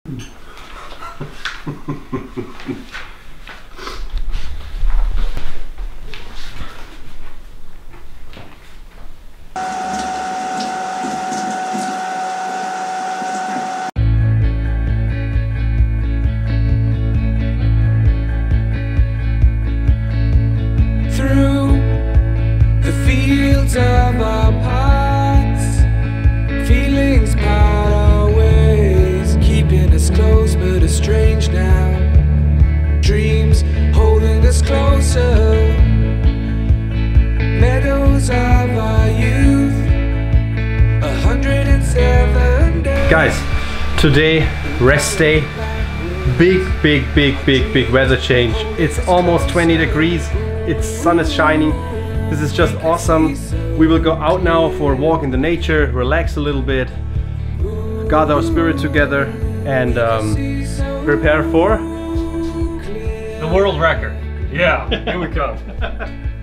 Of our paths, feelings part our ways, keeping us close but estranged now. Dreams holding us closer, meadows of our youth, 107 days. Guys, today rest day. Big weather change. It's almost 20 degrees. It's sun is shining. This is just awesome. We will go out now for a walk in the nature, relax a little bit, gather our spirit together, and prepare for the world record. Yeah, here we come.